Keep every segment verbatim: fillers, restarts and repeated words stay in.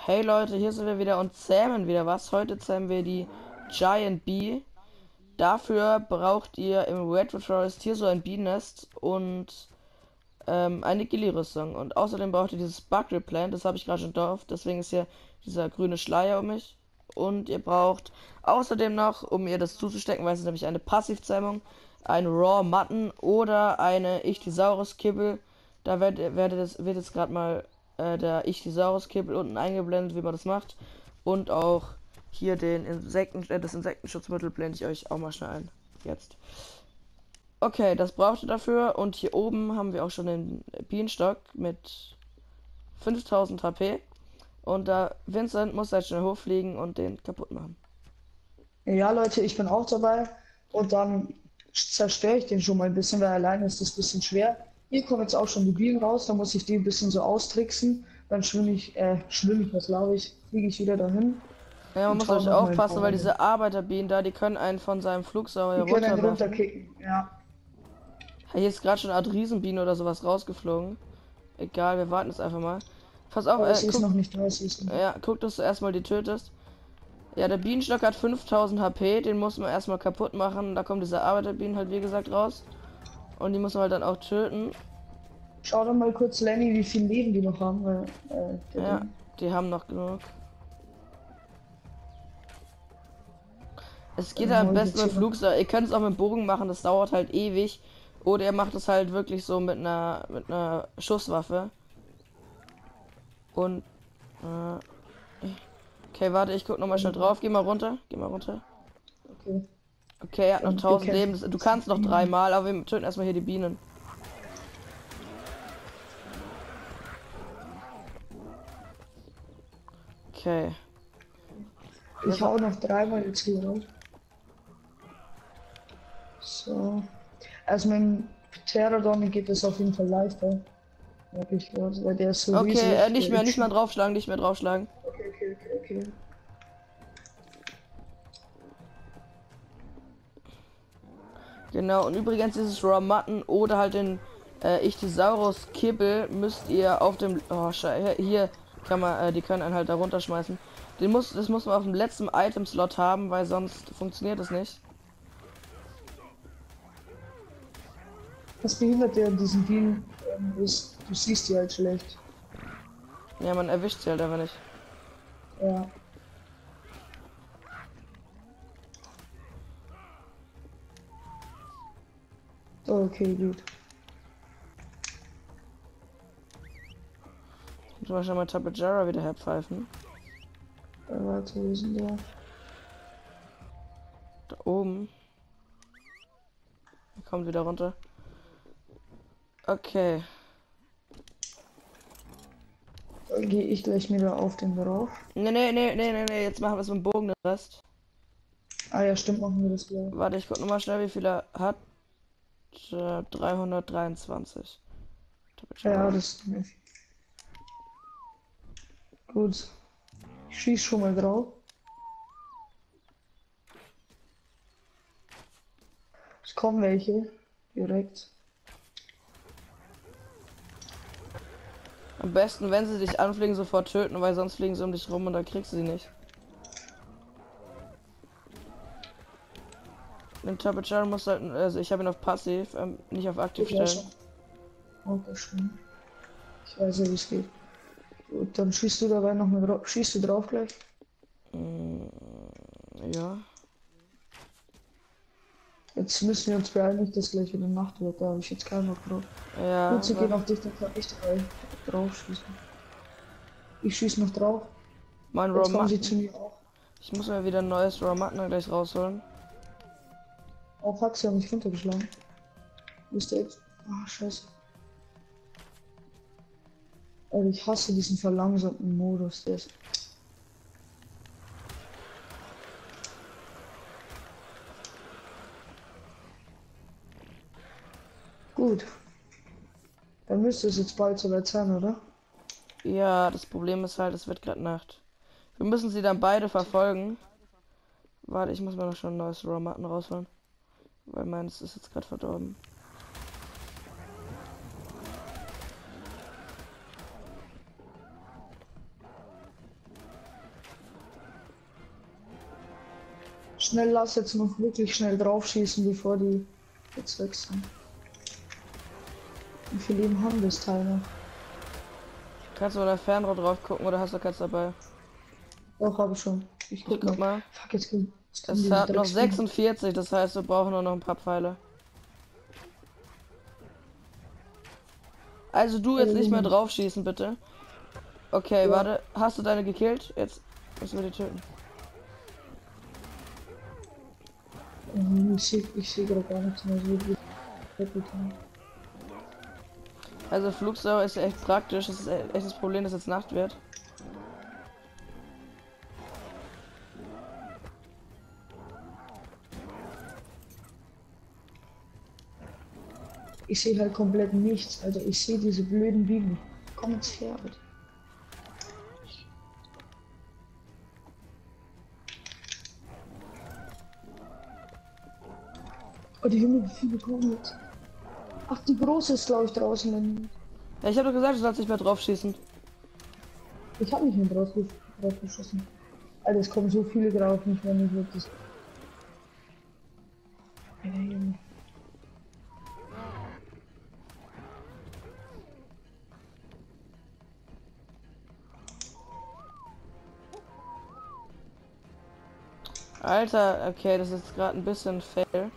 Hey Leute, hier sind wir wieder und zähmen wieder was. Heute zähmen wir die Giant Bee. Dafür braucht ihr im Redwood Forest hier so ein Bienennest und ähm, eine Gilly-Rüstung. Und außerdem braucht ihr dieses Bug Replant, das habe ich gerade schon drauf. Deswegen ist hier dieser grüne Schleier um mich. Und ihr braucht außerdem noch, um ihr das zuzustecken, weil es ist nämlich eine Passivzähmung, ein Raw Mutton oder eine Ichthyosaurus-Kibbel. Da wird, wird, das, wird jetzt gerade mal äh, der Ichthyosaurus-Kibbel unten eingeblendet, wie man das macht. Und auch hier den Insekten, äh, das Insektenschutzmittel blende ich euch auch mal schnell ein. Jetzt. Okay, das braucht ihr dafür. Und hier oben haben wir auch schon den Bienenstock mit fünftausend H P. Und da Vincent muss halt schnell hochfliegen und den kaputt machen. Ja, Leute, ich bin auch dabei und dann zerstöre ich den schon mal ein bisschen, weil alleine ist das ein bisschen schwer. Hier kommen jetzt auch schon die Bienen raus, da muss ich die ein bisschen so austricksen. Dann schwimme ich, äh, schwimme ich, was glaube ich, fliege ich wieder dahin Ja, man und muss hau euch noch mal ein aufpassen, paar weil rein. diese Arbeiterbienen da, die können einen von seinem Flugsaurier Die können einen runterwerfen. runterkicken, ja. Hier ist gerade schon eine Art Riesenbiene oder sowas rausgeflogen. Egal, wir warten jetzt einfach mal. Pass auf, Aber äh, sie ist guck, noch nicht da, sie ist noch. ja, guck, dass du erstmal die tötest. Ja, der Bienenstock hat fünftausend H P, den muss man erstmal kaputt machen. Da kommen diese Arbeiterbienen halt wie gesagt raus. Und die muss man halt dann auch töten. Schau doch mal kurz, Lenny, wie viel Leben die noch haben, weil, äh, der Ja, Ding. die haben noch genug. Es geht Dann ja am hau ich besten jetzt mit hier noch. Flugsaurier. Ihr könnt es auch mit dem Bogen machen, das dauert halt ewig. Oder ihr macht es halt wirklich so mit einer mit einer Schusswaffe. Und äh, okay, warte, ich guck noch mal schnell drauf. Geh mal runter, geh mal runter. Okay, Okay, er hat noch dann tausend Leben. bekämpfen Das- wir Du jetzt die kannst noch Bienen. dreimal, aber wir töten erstmal hier die Bienen. Okay. Ich Jetzt noch, hau noch dreimal jetzt hier raus. So. Also mit dem Pterodon geht es auf jeden Fall leichter. Hab ich gehört, weil der ist so okay, äh, riesig. nicht Der mehr, ist nicht mehr schon. draufschlagen, nicht mehr draufschlagen. Okay, okay, okay, okay. Genau, und übrigens dieses Raw Mutton oder halt den äh, Ichthyosaurus Kibbel müsst ihr auf dem. Oh, Scheiße, hier kann man, äh, die können einen halt da runterschmeißen. Den muss, das muss man auf dem letzten Item-Slot haben, weil sonst funktioniert es nicht. Was behindert der an diesen Bienen ähm, ist, du siehst die halt schlecht. Ja, man erwischt sie halt einfach nicht. Ja. Okay, gut. Ich muss mal mal Tapejara wieder herpfeifen. Äh, warte, wo ist denn der? Da oben. Er kommt wieder runter. Okay. Dann gehe ich gleich wieder auf den drauf. Nee, nee, nee, nee, nee, nee, jetzt machen wir es mit dem Bogen den Rest. Ah ja, stimmt, machen wir das gleich. Warte, ich guck nochmal schnell, wie viel er hat. Äh, dreihundertdreiundzwanzig. Ja, Tapejara. das ist nicht. Gut. Ich schieß schon mal drauf. Es kommen welche. Direkt. Am besten, wenn sie dich anfliegen, sofort töten, weil sonst fliegen sie um dich rum und dann kriegst du sie nicht. Den Tapejara muss halt, also ich habe ihn auf passiv, ähm, nicht auf aktiv Ich weiß stellen. schon. Oh, das stimmt. Ich weiß ja, wie es geht. Gut, dann schießt du dabei noch mal drauf. Schießt du drauf gleich? Mm, ja. Jetzt müssen wir uns beeilen, nicht dass gleich wieder Nacht wird. Da habe ich jetzt keinen Bock drauf. Ja, Gut, sie gehen weil auf dich, dann kann ich dabei drauf schießen. Ich schieße noch drauf. mein Raw Jetzt kommen sie Mutton. zu mir auch. Ich muss mir wieder ein neues Raw Mutton gleich rausholen. Oh, fuck, sie haben mich runtergeschlagen. Wo ist der jetzt? Ah, scheiße. Alter, ich hasse diesen verlangsamten Modus. Der ist. Gut. Dann müsste es jetzt bald soweit sein, oder? Ja, das Problem ist halt, es wird gerade Nacht. Wir müssen sie dann beide verfolgen. Warte, ich muss mir noch schon ein neues Raw Mutton rausholen. Weil meins ist jetzt gerade verdorben. Schnell lass jetzt noch wirklich schnell drauf schießen, bevor die jetzt weg sind. Wie viel Leben haben das Teil noch? Kannst du mal da Fernrohr drauf gucken oder hast du keins dabei? Doch, habe ich schon. Ich guck, Ich guck mal. mal. Fuck, jetzt kommt. Jetzt kommen Es diese hat noch Drecksdinger. sechsundvierzig, das heißt, wir brauchen nur noch ein paar Pfeile. Also du jetzt nicht mehr drauf schießen, bitte. Okay, Ja. warte. Hast du deine gekillt? Jetzt müssen wir die töten. Mhm, Ich sehe ich seh gerade gar nichts mehr. So gut. Also Flugsauer ist ja echt praktisch. Das ist e- echt das Problem, dass jetzt Nacht wird. Ich sehe halt komplett nichts. Also ich sehe diese blöden Bienen. Komm jetzt her, bitte. Oh, die Himmel, wie viele kommen jetzt? Ach, die große ist, glaube ich, draußen. Dann- Ja, ich habe doch gesagt, du sollst nicht mehr drauf schießen. Ich habe nicht mehr drauf, ge- drauf geschossen. Alter, es kommen so viele drauf, nicht wenn ich wirklich. Alter, Junge. Alter, okay, das ist gerade ein bisschen fail.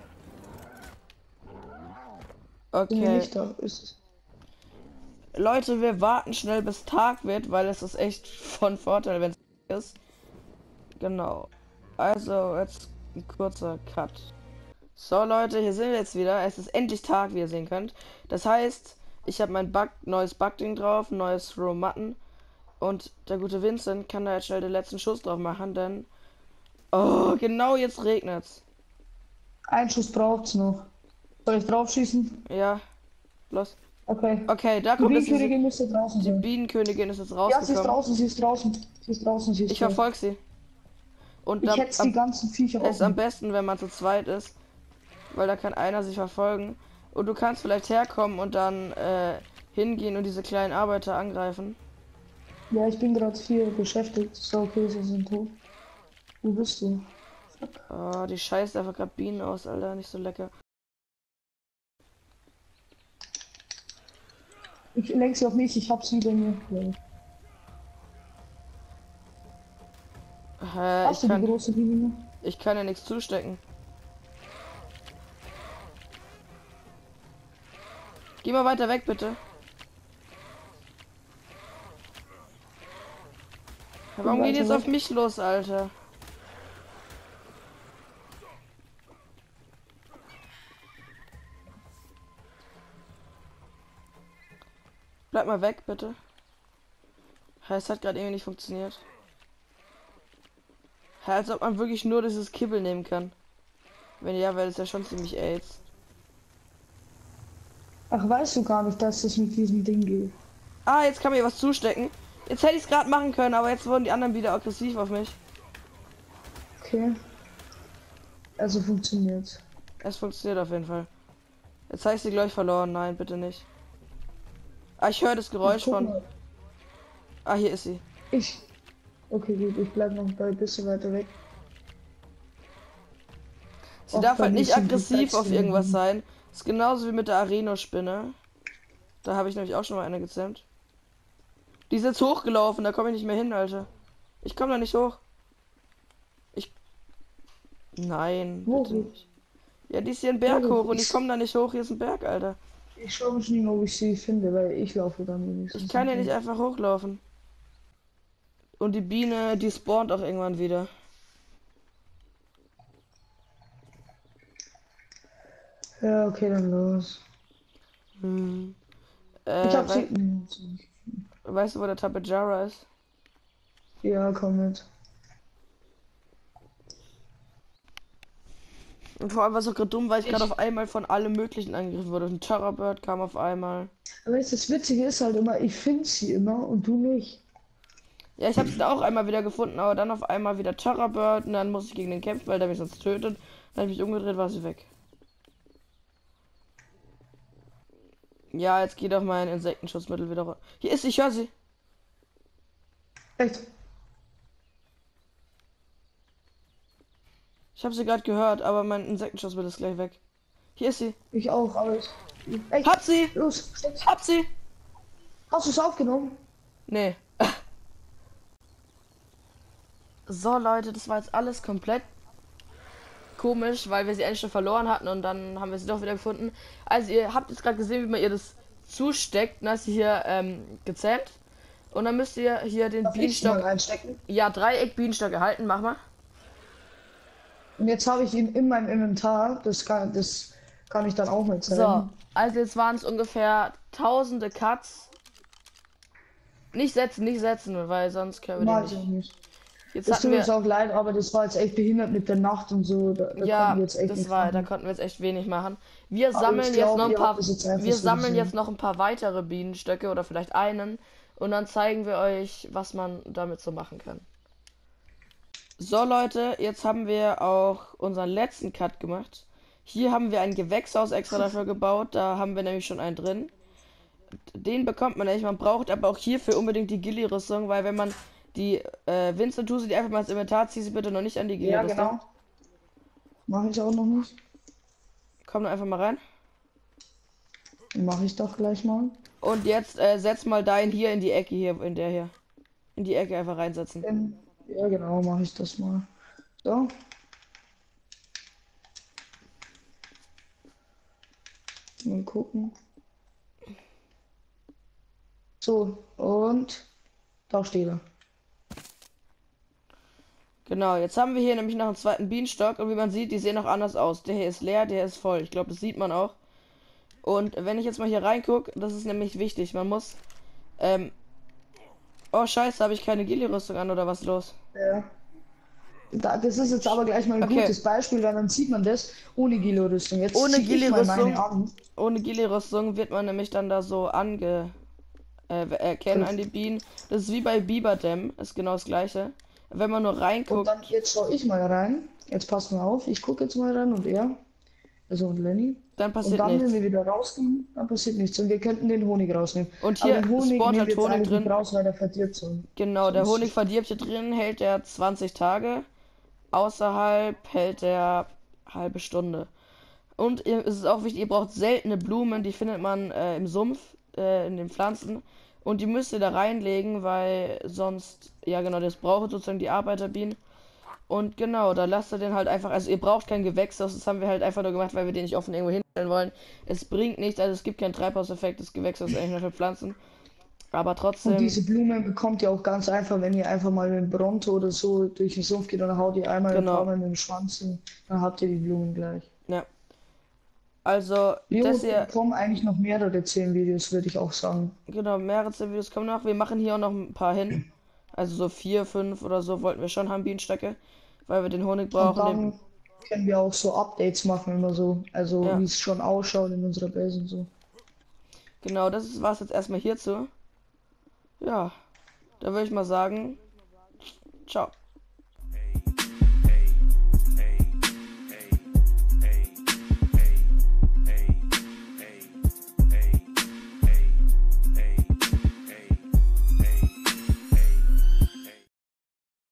Bin hier Okay. nicht da, ist es. Leute, wir warten schnell bis Tag wird, weil es ist echt von Vorteil, wenn es ist. Genau. Also, jetzt ein kurzer Cut. So Leute, hier sind wir jetzt wieder. Es ist endlich Tag, wie ihr sehen könnt. Das heißt, ich habe mein Bug, neues Bugding drauf, neues Row Mutton. Und der gute Vincent kann da jetzt schnell den letzten Schuss drauf machen, denn... Oh, genau jetzt regnet's. Ein Schuss braucht's noch. Soll ich drauf schießen? Ja, los. Okay. Okay, da Die kommt jetzt diese, Bienenkönigin müsste draußen die sein. Bienenkönigin ist jetzt Ja, sie ist rausgekommen. draußen, sie ist draußen. Sie ist draußen, sie ist Ich draußen. verfolge sie. Und Ich dann, hetze die am, ganzen Viecher es ist am auf. besten, wenn man zu zweit ist, weil da kann einer sich verfolgen. Und du kannst vielleicht herkommen und dann äh, hingehen und diese kleinen Arbeiter angreifen. Ja, ich bin gerade hier beschäftigt. So, okay, sie sind tot. Wo bist du? Oh, die scheißt einfach gerade Bienen aus, Alter, nicht so lecker. Ich lenk sie auf mich, ich hab sie bei mir. Ja. Äh, Hast ich du die kann, große Biene? ich kann ja nichts zustecken. Geh mal weiter weg, bitte. Ja, warum geht weiter jetzt weg. auf mich los, Alter? Bleib mal weg, bitte. Ja, es hat gerade irgendwie nicht funktioniert. Ja, als ob man wirklich nur dieses Kibbel nehmen kann. Wenn ja, wäre das ja schon ziemlich AIDS. Ach, weißt du gar nicht, dass es mit diesem Ding geht? Ah, jetzt kann mir was zustecken. Jetzt hätte ich es gerade machen können, aber jetzt wurden die anderen wieder aggressiv auf mich. Okay. Also funktioniert. Es funktioniert auf jeden Fall. Jetzt habe ich sie gleich verloren. Nein, bitte nicht. Ah, ich höre das Geräusch Guck von... mal. Ah, hier ist sie. Ich. Okay, gut, ich bleib noch ein bisschen weiter weg. Sie Och, darf bei halt mir nicht sind die aggressiv auf Drecksdinger. irgendwas sein. Ist genauso wie mit der Areno-Spinne. Da habe ich nämlich auch schon mal eine gezähmt. Die ist jetzt hochgelaufen, da komme ich nicht mehr hin, Alter. Ich komme da nicht hoch. Ich... Nein, Wo bitte geht? nicht. Ja, die ist hier ein Berg Ja, hoch und ich- ich komme da nicht hoch. Hier ist ein Berg, Alter. Ich schaue mich nicht, ob ich sie finde, weil ich laufe dann wenigstens. Ich kann ja nicht einfach hochlaufen. Und die Biene, die spawnt auch irgendwann wieder. Ja, okay, dann los. Hm. Ich Äh, hab wei sie. weißt du, wo der Tapejara ist? Ja, komm mit. Und vor allem war es auch gerade dumm, weil ich gerade auf einmal von allem Möglichen angegriffen wurde. Ein Terrorbird kam auf einmal. Aber weißt du, das Witzige ist halt immer, ich finde sie immer und du nicht. Ja, ich habe sie da auch einmal wieder gefunden, aber dann auf einmal wieder Terrorbird und dann muss ich gegen den kämpfen, weil der mich sonst tötet. Dann habe ich mich umgedreht, war sie weg. Ja, jetzt geht auch mein Insektenschutzmittel wieder runter. Hier ist sie, ich höre sie. Echt? Ich habe sie gerade gehört, aber mein Insektenschutzbild ist gleich weg. Hier ist sie. Ich auch, aber ich. Ey, Hab sie! los, steck's. Hab sie! Hast du es aufgenommen? Nee. So Leute, das war jetzt alles komplett komisch, weil wir sie eigentlich schon verloren hatten und dann haben wir sie doch wieder gefunden. Also ihr habt jetzt gerade gesehen, wie man ihr das zusteckt, und hast sie hier ähm, gezähmt. Und dann müsst ihr hier den Darf ich mal Bienenstock. reinstecken? Ja, Dreieck Bienenstock erhalten, mach mal. Und jetzt habe ich ihn in meinem Inventar. Das kann, das kann ich dann auch mit So, zeigen. also jetzt waren es ungefähr tausende Cuts. Nicht setzen, nicht setzen, weil sonst können wir Mag die ich auch nicht. nicht. Jetzt Es hatten tut wir. uns auch leid, aber das war jetzt echt behindert mit der Nacht und so. Da, da Ja, konnten wir jetzt echt das nichts war, machen. da konnten wir jetzt echt wenig machen. Wir Aber sammeln ich jetzt glaub, noch ein ihr paar, habt es jetzt einfach wir so sammeln gesehen. jetzt noch ein paar weitere Bienenstöcke oder vielleicht einen und dann zeigen wir euch, was man damit so machen kann. So Leute, jetzt haben wir auch unseren letzten Cut gemacht. Hier haben wir ein Gewächshaus extra dafür gebaut, da haben wir nämlich schon einen drin. Den bekommt man nicht, man braucht aber auch hierfür unbedingt die Gilly-Rüstung, weil wenn man die äh, Vincent, tu sie die einfach mal ins Inventar, zieh sie bitte noch nicht an die Ja, Gilly-Rüstung. genau. Mache ich auch noch nicht. Komm doch einfach mal rein. Mache ich doch gleich mal. Und jetzt äh, setz mal deinen hier in die Ecke hier, in der hier. In die Ecke einfach reinsetzen. In, ja, genau, mache ich das mal. So. Mal gucken. So, und da steht er. Genau, jetzt haben wir hier nämlich noch einen zweiten Bienenstock und wie man sieht, die sehen auch anders aus. Der hier ist leer, der ist voll. Ich glaube, das sieht man auch. Und wenn ich jetzt mal hier reingucke, das ist nämlich wichtig. Man muss, ähm, oh scheiße, habe ich keine Gilly-Rüstung an oder was ist los? Ja. Da, das ist jetzt aber gleich mal ein Okay. gutes Beispiel, weil dann sieht man das ohne Gilly-Rüstung. Jetzt Ohne zieh ich mal Gilly-Rüstung, meine an. ohne Gilly-Rüstung wird man nämlich dann da so ange, äh, erkennen an die Bienen. Das ist wie bei Biberdämm, ist genau das gleiche. Wenn man nur Und reinguckt, dann, jetzt schau ich mal rein. Jetzt passt mal auf. Ich gucke jetzt mal rein und er. Also und Lenny. dann Und passiert dann, wenn nichts. wir wieder rausgehen, dann passiert nichts. Und wir könnten den Honig rausnehmen. Und Aber hier den Honig spawnt nehmen halt wir jetzt Honig eigentlich drin. nicht raus, weil der verdirbt so. Genau, der Sonst- Honig verdirbt hier drin, hält er zwanzig Tage. Außerhalb hält er halbe Stunde. Und ihr- es ist auch wichtig, ihr braucht seltene Blumen, die findet man äh, im Sumpf, äh, in den Pflanzen. Und die müsst ihr da reinlegen, weil sonst, ja genau, das braucht sozusagen die Arbeiterbienen. Und genau, da lasst ihr den halt einfach, also ihr braucht kein Gewächshaus, das haben wir halt einfach nur gemacht, weil wir den nicht offen irgendwo hinstellen wollen. Es bringt nichts, also es gibt keinen Treibhauseffekt, das Gewächshaus ist eigentlich nur für Pflanzen. Aber Und trotzdem, diese Blumen bekommt ihr auch ganz einfach, wenn ihr einfach mal mit dem Bronto oder so durch den Sumpf geht und dann haut ihr einmal ein Genau. paar Mal mit dem Schwanz und dann habt ihr die Blumen gleich. ja. Also, Jo, das hier, kommen eigentlich noch mehrere zehn Videos, würde ich auch sagen. genau, mehrere Videos kommen noch. Wir machen hier auch noch ein paar hin. Also so vier, fünf oder so wollten wir schon haben, Bienenstöcke, weil wir den Honig Und brauchen. Den, dann können wir auch so Updates machen, immer so. Also Ja. wie es schon ausschaut in unserer Base und so. genau, das war's jetzt erstmal hierzu. Ja, da würde ich mal sagen, ciao.